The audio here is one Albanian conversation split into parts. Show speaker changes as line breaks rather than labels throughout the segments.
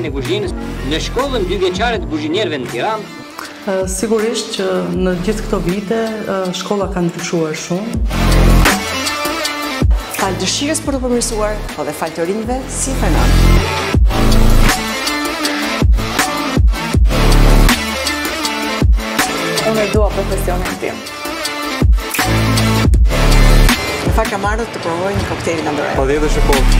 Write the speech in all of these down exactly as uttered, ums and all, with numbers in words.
e kuzhinës në shkollën dyvjeçare të kuzhinierëve në Tiranë.
Sigurisht që në gjithë këto vite shkolla ka ndryshuar shumë.
Falë dëshirës për të përmirësuar, po dhe falë të rinjve si Fernanto.
Unë e dua profesionin tim.
Në fakt kam ardhur të provoj një kokteil Aldona.
Po dhe edhe shokollatë.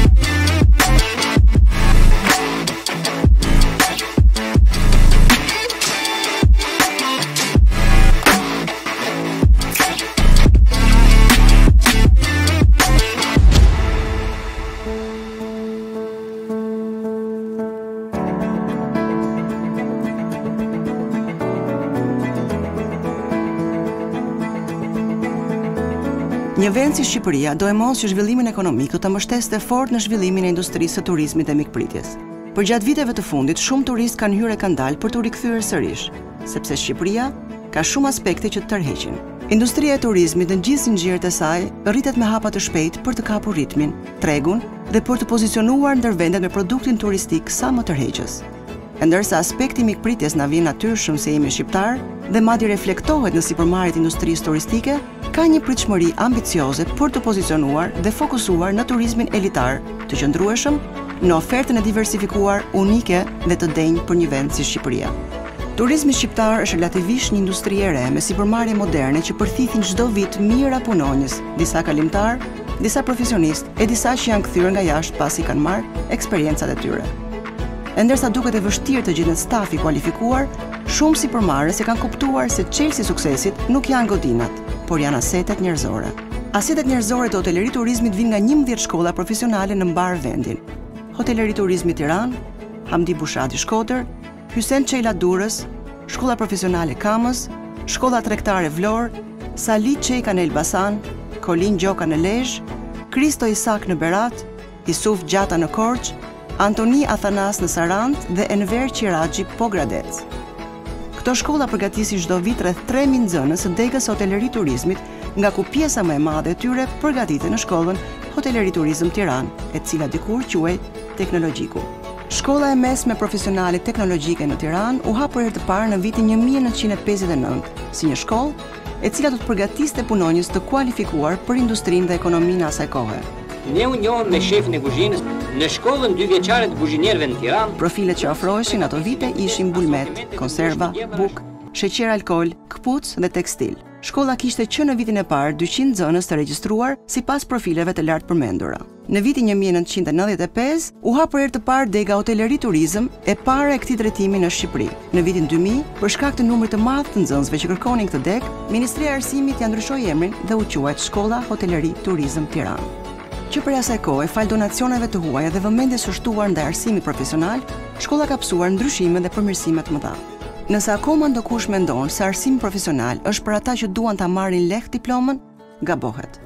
Një vend si Shqipëria do e mos që zhvillimin ekonomik do të mbështeste fort në zhvillimin e industrisë së turizmit dhe mikpritjes. Për gjatë viteve të fundit, shumë turistë kanë hyrë e kanë dalë për të rikthyer sërish, sepse Shqipëria ka shumë aspekte që të tërheqin. Industria e turizmit në gjithë zinxhirët e saj rritet me hapa të shpejtë për të kapur ritmin, tregun dhe për të pozicionuar ndër vendet me produktin turistik sa më tërheqës. Ndërsa aspekti mikpritjes na vjen natyrshëm se jemi shqiptar dhe madje reflektohet në sipërmarrjet e industrisë turistike, ka një pritshmëri ambicioze për të pozicionuar dhe fokusuar në turizmin elitar, të qëndrueshëm, në ofertën e diversifikuar, unike dhe të denjë për një vend si Shqipëria. Turizmi shqiptar është relativisht një industri e re me sipërmarrje moderne që përthithin çdo vit mijëra punonjës, disa kalimtar, disa profesionistë e disa që janë kthyer nga jashtë pasi kanë marrë eksperjencat e tyre. Ndërsa duket e vështirë të gjendet staf i kualifikuar, shumë sipërmarrës e kanë kuptuar se çelësi i suksesit nuk janë godinat, por janë asetet njerëzore. Asetet njerëzore të hoteleri turizmit vijnë nga njëmbëdhjetë shkolla profesionale në mbar vendin. Hoteleri turizmi Tiranë, Hamdi Bushati Shkodër, Hysen Çela Durrës, Shkolla Profesionale Kamës, Shkolla Tregtare Vlorë, Sali Çeka në Elbasan, Kolin Gjoka në Lezhë, Kristo Isak në Berat, Isuf Gjata në Korçë, Antoni Athanas në Sarand dhe Enver Qiraxhi Pogradec. Këto shkolla përgatisin çdo vit rreth tre mijë nxënës së degës së hoteleri turizmit, nga ku pjesa më e madhe e tyre përgatiten në shkollën Hoteleri Turizëm Tiranë, e cila dikur quhej Teknologjiku. Shkolla e mesme profesionale teknologjike në Tiranë u hap për herë të parë në vitin një mijë e nëntëqind e pesëdhjetë e nëntë, si një shkollë e cila do të përgatiste punonjës të kualifikuar për industrinë dhe ekonominë asaj kohe.
Ne u njohëm me shefin e kuzhinës në shkollën dyvjeçare të kuzhinierëve në Tiranë.
Profilet që ofroheshin ato vite ishin bulmet, konserva, buk, sheqer alkool, këpucë dhe tekstil. Shkolla kishte që në vitin e parë dyqind nxënës të regjistruar sipas profileve të lartë përmendura. Në vitin një mijë e nëntëqind e nëntëdhjetë e pesë u hap për herë të parë dega hoteleri turizëm e para e këtij drejtimi në Shqipëri. Në vitin dy mijë, për shkak të numrit të madh të nxënësve që kërkonin këtë degë, Ministria e Arsimit ja ndryshoi emrin dhe u quajt Shkolla Hoteleri Turizëm Tiranë. Që për asaj kohe, fal donacioneve të huaja dhe vëmendjes së shtuar ndaj arsimit profesional, shkolla ka pësuar ndryshime dhe përmirësime të mëdha. Nëse akoma ndokush mendon se arsimi profesional është për ata që duan ta marrin lehtë diplomën, gabohet.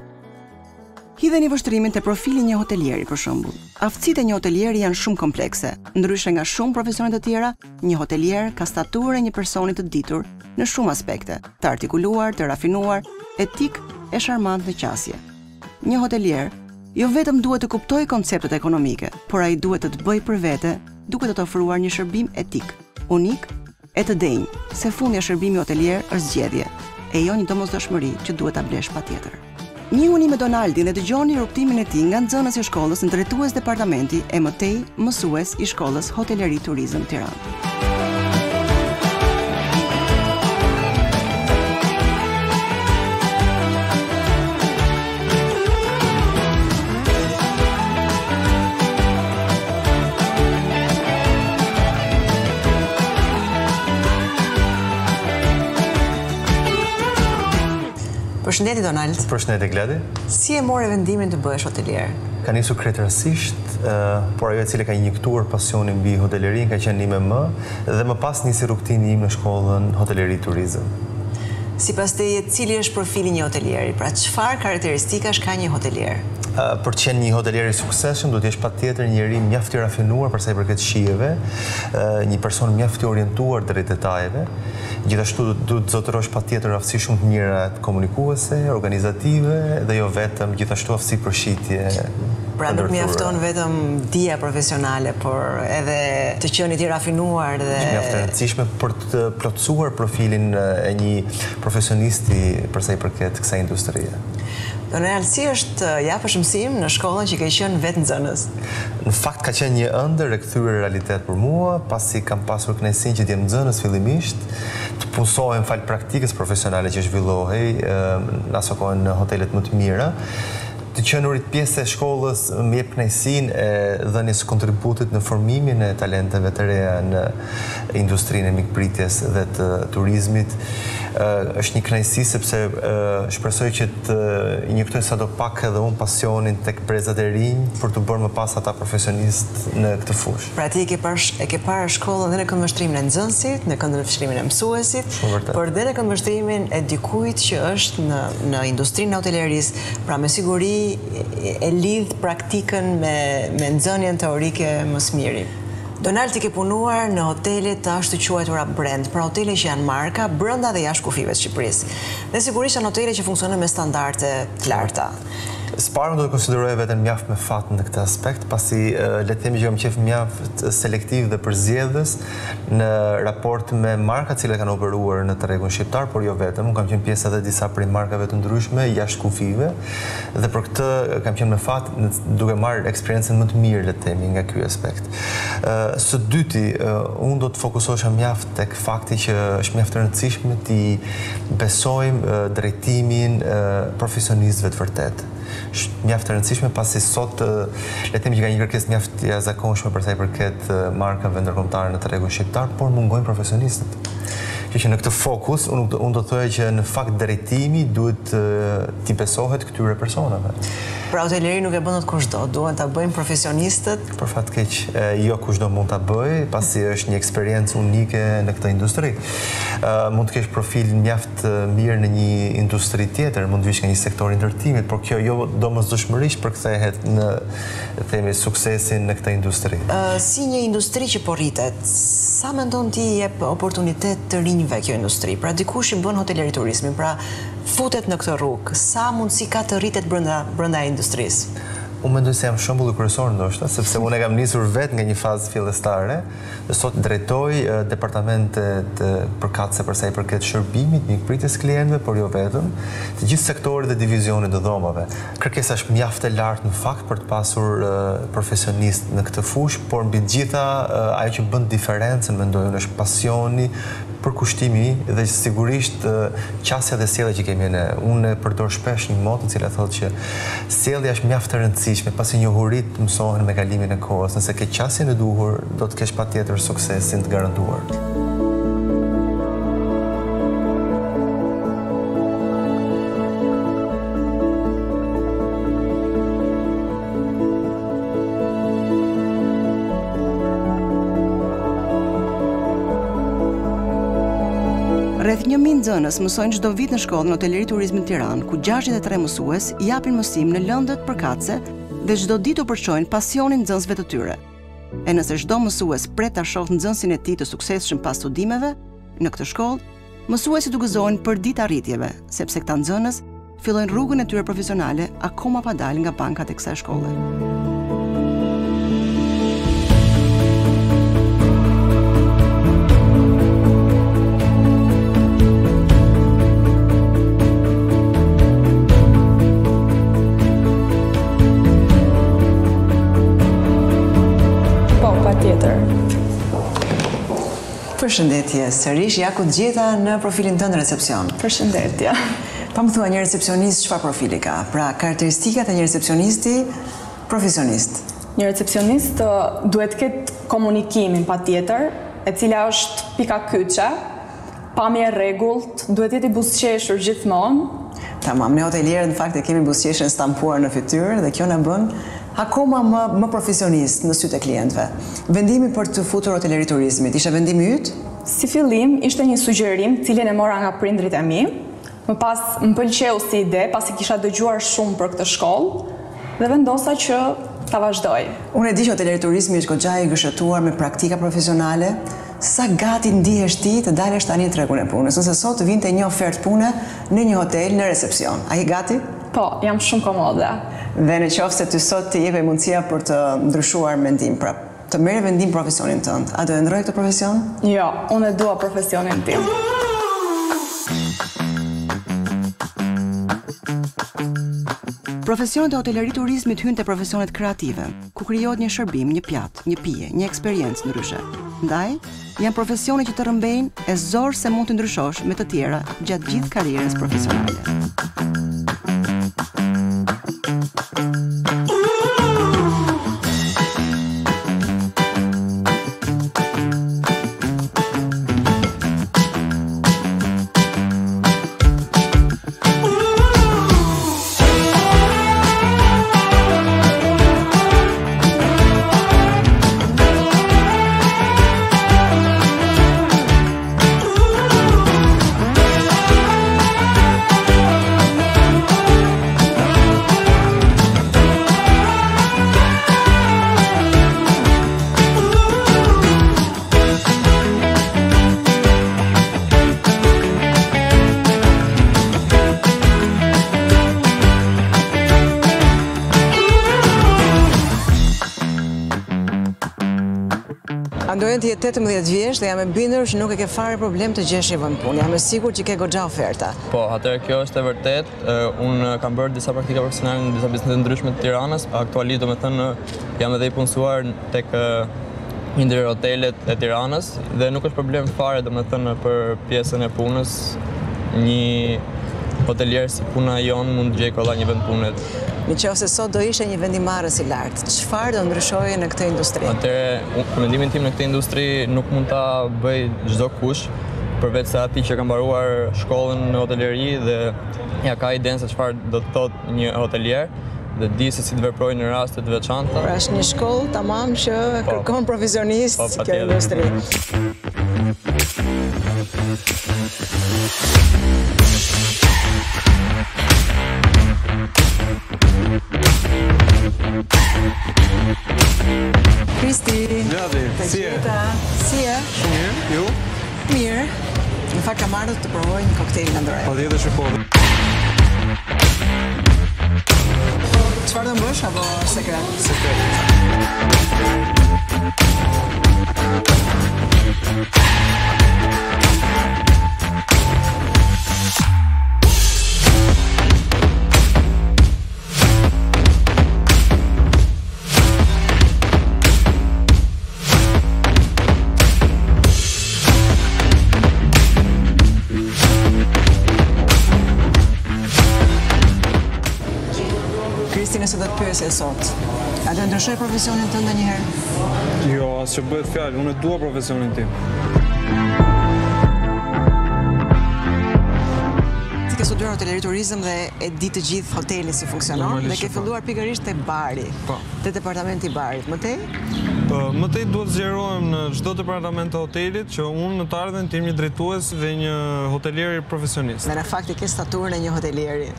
Hidheni vështrimin te profili një hotelieri për shembull. Aftësitë e një hotelieri janë shumë komplekse. Ndryshe nga shumë profesione të tjera, një hotelier ka staturën e një personi të ditur në shumë aspekte, të artikuluar, të rafinuar, etik e sharmant në qasje. Një hotelier jo vetëm duhet të kuptojë konceptet ekonomike, por ai duhet të të bëjë për vete, duke të të ofruar një shërbim etik, unik e të denjë, se fundja shërbimi hotelier është zgjedhje, e jo një domosdoshmëri që duhet ta blesh patjetër. Njihuni me Donaldi dhe dëgjoni rrugtimin e tij nga nxënës i shkollës në drejtues departamenti e mëtej mësues i shkollës Hoteleri Turizëm Tiranë.
Përshëndetje Donald.
Përshëndetje Gladi.
Si e more vendimin të bëhesh hotelier?
Ka nisur krejtërsisht, por ajo e cila ka injektuar pasionin mbi hotelerin ka qenë një më dhe më pas nisi rrugtimi im në shkollën Hoteleri Turizëm.
Sipas teje, cili është profili një hotelieri? Pra çfarë karakteristikash ka një hotelier?
Për të qenë një hotelier i suksesshëm, duhet të jesh patjetër një njeri mjaft i rafinuar për sa i përket shijeve, një person mjaft i orientuar drejt detajeve. Gjithashtu duhet të zotërosh patjetër aftësi shumë të mira komunikuese, organizative dhe jo vetëm gjithashtu aftësi përshitje
Pra nuk mjafton vetëm dija profesionale, por edhe të qenit i rafinuar dhe...
Është mjaft e rëndësishme për të plotësuar profilin e një profesionisti për sa i përket kësaj industrie.
Donaldi, si është japësh mësim në shkollën që ke qenë vetë nxënës?
Në fakt ka qenë një ëndër e kthyer realitet për mua, pasi kam pasur kënaqësinë që të jem nxënës fillimisht, të punsohem fal praktikës profesionale që zhvillohej në aso kohë në hotelet më të mira. Të qenurit pjesë e shkollës më jep kënaqësinë e dhënies kontributit në formimin e talenteve të reja në industrinë e mikpritjes dhe të turizmit. Është një kënaqësi sepse shpresoj që të injektoj sadopak edhe unë pasionin tek brezat e rinj për të bërë më pas ata profesionist në këtë fushë.
Pra ti e ke parë e ke parë shkollën dhe në këndvështrimin e nxënësit, në këndvështrimin e mësuesit, por dhe në këndvështrimin e dikujt që është në në industrinë e hotelerisë, pra me siguri e lidh praktikën me me nxënien teorike më së miri. Donaldi ke punuar në hotele të ashtu quajtura brand, pra hotele që janë marka brenda dhe jashtë kufive të Shqipërisë. Dhe sigurisht janë hotele që funksionojnë me standarde të larta.
Sparën do të konsideroj veten mjaft me fat në këtë aspekt, pasi le të themi që kam qef mjaft selektiv dhe përzgjedhës në raport me markat që kanë operuar në tregun shqiptar, por jo vetëm. Unë kam qenë pjesë edhe disa prej markave të ndryshme jashtë kufive dhe për këtë kam qenë me fat duke marrë eksperiencën më të mirë, le të themi, nga ky aspekt. Së dyti, unë do të fokusohesha mjaft tek fakti që është mjaft e rëndësishme të besojmë drejtimin profesionistëve të vërtet. Është mjaft e rëndësishme pasi sot le të themi që ka një kërkesë mjaft e jashtëzakonshme për sa i përket markave ndërkombëtare në tregun shqiptar, por mungojnë profesionistët. Që që në këtë fokus, unë, unë do të thoya që në fakt drejtimi duhet t'i besohet këtyre personave.
Pra hoteleri nuk e bën dot kushdo, duhen ta bëjnë profesionistët.
Për fat keq, jo kushdo mund ta bëj, pasi është një eksperiencë unike në këtë industri. Mund të kesh profil mjaft mirë në një industri tjetër, mund të vish nga një sektor i ndërtimit, por kjo jo domosdoshmërisht përkthehet në themi suksesin në këtë industri.
Si një industri që po rritet, sa mendon ti jep oportunitet të rinjve kjo industri? Pra dikush i bën hoteleri turizmin, pra futet në këtë rrugë, sa mundësi ka të rritet brenda brenda industrisë?
Unë mendoj se jam shembull kryesor ndoshta, sepse unë e kam nisur vetë nga një fazë fillestare, dhe sot drejtoj departamentet përkatëse për sa i përket shërbimit, mikpritjes klientëve, por jo vetëm, të gjithë sektorit dhe divizionit të dhomave. Kërkesa është mjaft e lartë në fakt për të pasur profesionist në këtë fushë, por mbi të gjitha ajo që bën diferencën, mendoj unë, është pasioni, përkushtimi dhe sigurisht qasja dhe sjellja që kemi ne. Unë përdor shpesh një moto e cila thotë që sjellja është mjaft e rëndësishme, pasi njohuritë mësohen me kalimin e kohës. Nëse ke qasjen e duhur, do të kesh patjetër suksesin të garantuar.
Rreth një mijë nxënës mësojnë çdo vit në shkollën Hoteleri Turizmi Tiranë, ku gjashtëdhjetë e tre mësues japin mësim në lëndët përkatëse dhe çdo ditë u përçojnë pasionin nxënësve të tyre. E nëse çdo mësues pret ta shohë nxënësin e tij të suksesshëm pas studimeve në këtë shkollë, mësuesit u gëzohen për ditë arritjeve, sepse këta nxënës fillojnë rrugën e tyre profesionale akoma pa dalë nga bankat e kësaj shkolle.
Përshëndetje, sërish ja ku gjeta në profilin tënd në recepcion.
Përshëndetje.
Pa më thua, një recepcionist çfarë profili ka? Pra karakteristikat e një recepcionisti profesionist.
Një recepcionist uh, duhet të ketë komunikimin patjetër, e cila është pika kyçe, pamje rregullt, duhet jetë i buzëqeshur gjithmonë.
Tamam, ne hotelierët në fakt e kemi buzëqeshjen stampuar në fytyrë dhe kjo na bën akoma më, më profesionist në sytë e klientëve. Vendimi për të futur hoteleri turizmit, ishte vendimi yt?
Si fillim, ishte një sugjerim cilin e mora nga prindrit e mi. Më pas më pëlqeu si ide, pasi kisha dëgjuar shumë për këtë shkollë, dhe vendosa që ta vazhdoj.
Unë e di që hoteleri turizmi është goxha i gëshëtuar me praktika profesionale. Sa gati ndihesh ti të dalësh tani në tregun e punës? Nëse sot vinte një ofertë pune në një hotel në recepcion, a je gati?
Po, jam shumë komode.
Dhe në qoftë se ty sot të jepe mundësia për të ndryshuar mendim, pra të merre vendim profesionin tënd, a do e ndroj këtë profesion?
Jo, unë e dua profesionin tim.
Profesionet e hotelerit turizmit hynë te profesionet kreative, ku krijohet një shërbim, një pjatë, një pije, një eksperiencë ndryshe. Ndaj, janë profesione që të rrëmbejnë e zorë se mund të ndryshosh me të tjera gjatë gjithë karrierës profesionale.
Andueni ti je tetëmbëdhjetë vjeç dhe jam e bindur që nuk e ke fare problem të gjesh një vend punë. Jam e sigurt që ke goxha oferta.
Po, atëherë kjo është e vërtet. Unë kam bërë disa praktika profesionale në disa biznese ndryshme të Tiranës. Aktualisht domethënë jam edhe i punësuar tek një ndër hotelet e Tiranës dhe nuk është problem fare domethënë për pjesën e punës. Një hotelier si puna jon mund të gjej kolla një vend pune.
Në qoftë se sot do ishe një vendimarrës i lartë, çfarë do ndryshoje në këtë industri?
Atëherë, për mendimin tim në këtë industri nuk mund ta bëj çdo kush, përveç se atij që ka mbaruar shkollën në hoteleri dhe ja ka idenë se çfarë do të thotë një hotelier dhe di se si të veprojë në raste të veçanta.
Pra është një shkollë tamam që kërkon profesionist
po,
kjo industri. Kristi.
Gjati, si e?
Si e?
Mirë, ju?
Mirë. Në fakt kam ardhur të provoj një koktejl nga ndroja.
Po tjetër që po.
Çfarë do bësh apo sekret?
Sekret.
Kristi, nëse do të pyesë sot, a do ndryshoj profesionin tënd ndonjëherë?
Jo, as që bëhet fjalë, unë e dua profesionin tim.
Ti ke studiuar hoteleri turizëm dhe e di të gjithë hoteli si funksionon dhe ke filluar pikërisht te bari.
Po.
Te departamenti i barit. Mëtej?
Po, mëtej duhet zgjerohem në çdo departament të hotelit që unë në të ardhmen të jem një drejtues dhe një hotelier profesionist.
Dhe në fakt i ke staturën e një hotelieri.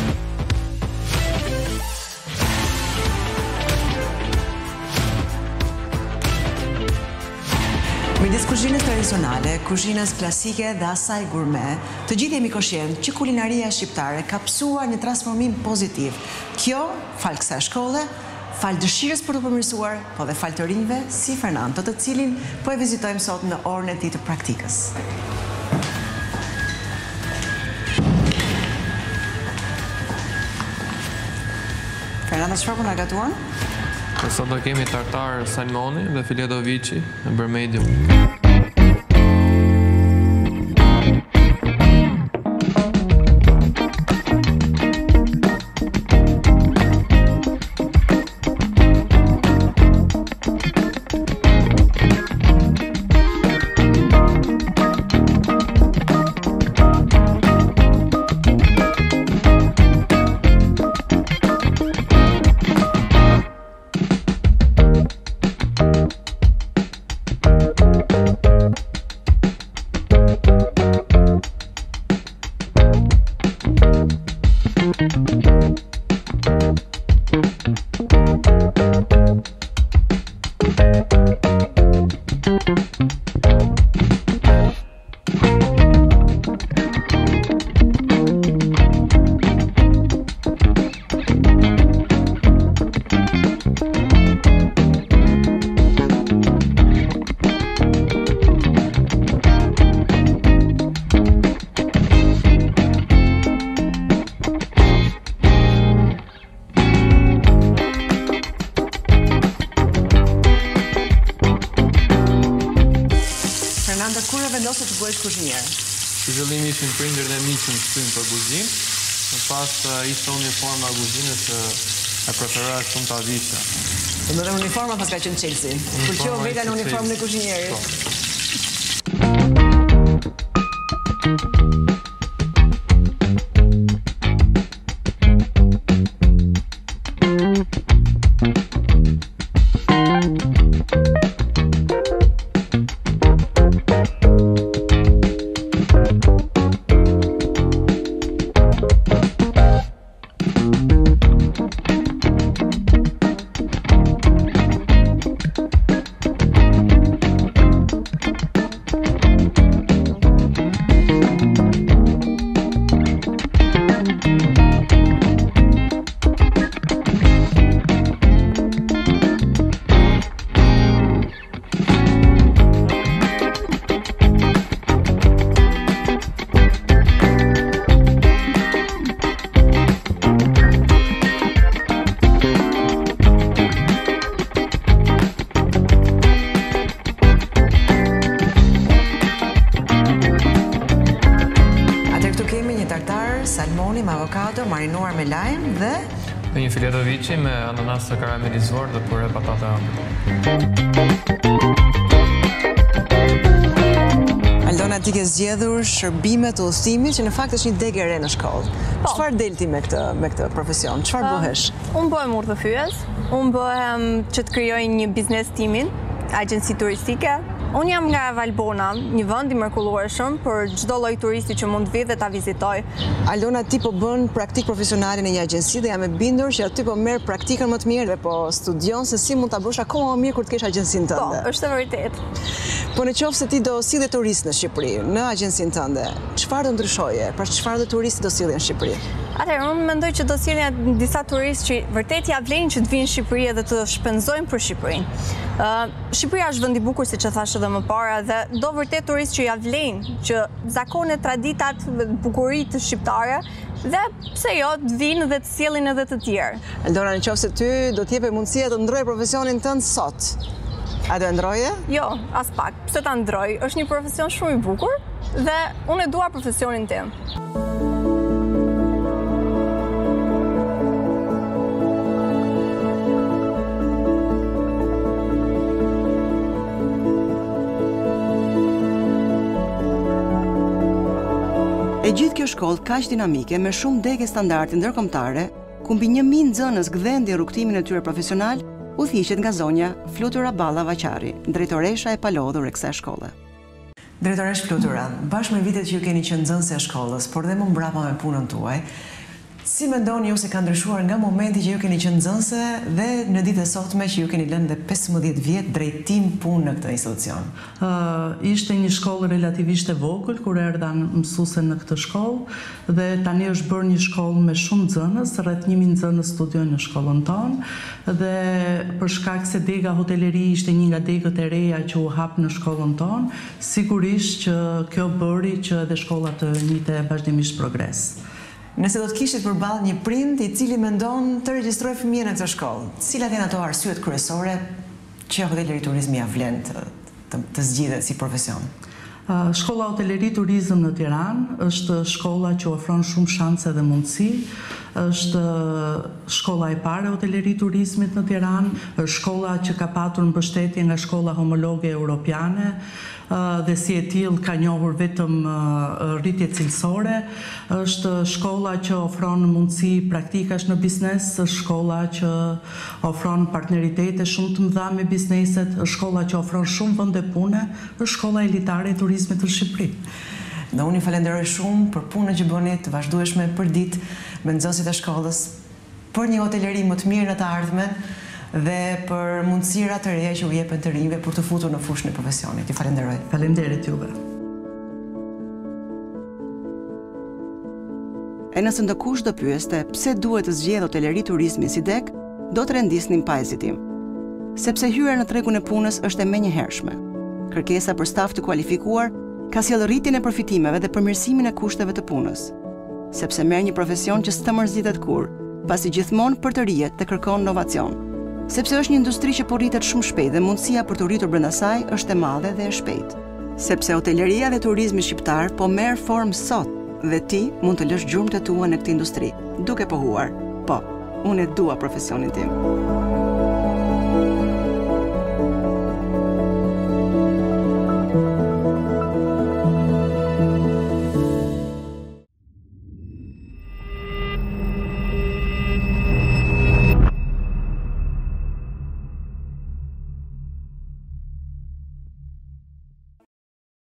Midis kuzhinës tradicionale, kuzhinës klasike dhe asaj gourmet, të gjithë jemi koshient që kulinaria shqiptare ka psuar një transformim pozitiv. Kjo, fal kësaj shkolle, fal dëshirës për të përmirësuar, po dhe fal të rinjve si Fernanto, të cilin po e vizitojmë sot në orën e tij të praktikës. Fernanto, çfarë po na gatuan?
Sot do kemi tartar salmoni dhe fileto vici në bërë medium. fillim ishin prindër dhe miqë në shtynë për kuzhinë, në pas ishte uniforma kuzhinës që e preferoja shumë të avishta.
Të në uniforma pas ka qenë Chelsea. Pëlqeu veta në uniformën e kuzhinierit. Marinuar me lajm dhe
dhe një fileto vici me ananas të karamelizuar dhe pure patate ëmbël.
Aldona, ti ke zgjedhur shërbimet të udhëtimit që në fakt është një degë e re në shkollë. Çfarë delti me këtë me këtë profesion? Çfarë bëhesh?
Unë bëhem urdhëfyes, unë bëhem që të krijoj një biznes timin, agjenci turistike. Unë jam nga Albania, një vend i mrekullueshëm për çdo lloj turisti që mund të vijë dhe ta vizitoj.
Aldona, ti po bën praktik profesionale në një agjenci dhe jam e bindur që aty po merr praktikën më të mirë dhe po studion se si mund ta bësh akoma më mirë kur të kesh agjencinë tënde.
Po, është e vërtetë.
Po në qoftë se ti do sillte turist në Shqipëri, në agjencinë tënde, çfarë do ndryshoje? Pra çfarë do turisti do sillin në Shqipëri?
Atëherë, unë mendoj që do sillen disa turistë që vërtet ja vlen që të vinë në Shqipëri dhe të shpenzojnë për Shqipërinë. Uh, Shqipëria është vend i bukur, siç e thash edhe më para, dhe do vërtet turistë që ja vlen që zakonet, traditat, bukuritë shqiptare dhe pse jo të vinë dhe të sjellin edhe të tjerë.
Aldona, në qoftë se ty do të jepë mundësia të ndroje profesionin tënd sot, a do e ndroje?
Jo, as pak. Pse ta ndroj? Është një profesion shumë i bukur dhe unë e dua profesionin tim.
E gjithë kjo shkollë kaq dinamike me shumë degë standarde ndërkombëtare, ku mbi një mijë nxënës gdhendi rrugtimin e tyre profesional, udhëhiqet nga zonja Flutura Balla Vaqari, drejtoresha e palodhur e kësaj shkolle.
Drejtoresh Flutura, bashkë me vitet që ju keni qenë nxënëse e shkollës, por dhe më mbrapa me punën tuaj, si mendoni ju se ka ndryshuar nga momenti që ju keni qenë nxënëse dhe në ditët e sotme që ju keni lënë dhe pesëmbëdhjetë vjet drejtim punë në këtë institucion?
Uh, ishte një shkollë relativisht e vogël kur erdha mësuese në këtë shkollë dhe tani është bërë një shkollë me shumë nxënës, rreth një mijë nxënës studiojnë në shkollën tonë dhe për shkak se dega hoteleri ishte një nga degët e reja që u hap në shkollën tonë, sigurisht që kjo bëri që edhe shkolla të njihte vazhdimisht progres.
Nëse do të kishit përballë një prind i cili mendon të regjistrojë fëmijën në këtë shkollë, cilat janë ato arsyet kryesore që hoteleri turizmi ja vlen të, të, të zgjidhet si profesion?
Shkolla Hoteleri Turizëm në Tiranë është shkolla që ofron shumë shanse dhe mundësi. Është shkolla e parë e hoteleri turizmit në Tiranë, është shkolla që ka patur mbështetje nga shkolla homologe europiane dhe si e tillë ka njohur vetëm rritje cilësore. Është shkolla që ofron mundësi praktikash në biznes, është shkolla që ofron partneritete shumë të mëdha me bizneset, është shkolla që ofron shumë vende pune, është shkolla elitare e turizmit në Shqipëri.
Dhe unë i falenderoj shumë për punën që bëni të vazhdueshme për ditë me nxënësit e shkollës, për një hoteleri më të mirë në të ardhmen dhe për mundësira të reja që u jepen të rinjve për të futur në fushën e profesionit. Ju falenderoj.
Faleminderit juve.
E nëse ndokush do pyeste pse duhet të zgjedhë hoteleri turizmi si deg, do të rendisnim pa hezitim. Sepse hyrja në tregun e punës është e menjëhershme. Kërkesa për staf të kualifikuar ka sjellë rritjen e përfitimeve dhe përmirësimin e kushteve të punës. Sepse merr një profesion që s'të mërzitet kur, pasi gjithmonë për të rihet dhe kërkon inovacion. Sepse është një industri që po rritet shumë shpejt dhe mundësia për të rritur brenda saj është e madhe dhe e shpejtë. Sepse hoteleria dhe turizmi shqiptar po merr formë sot dhe ti mund të lësh gjurmët e tua në këtë industri, duke pohuar. Po, unë e dua profesionin tim.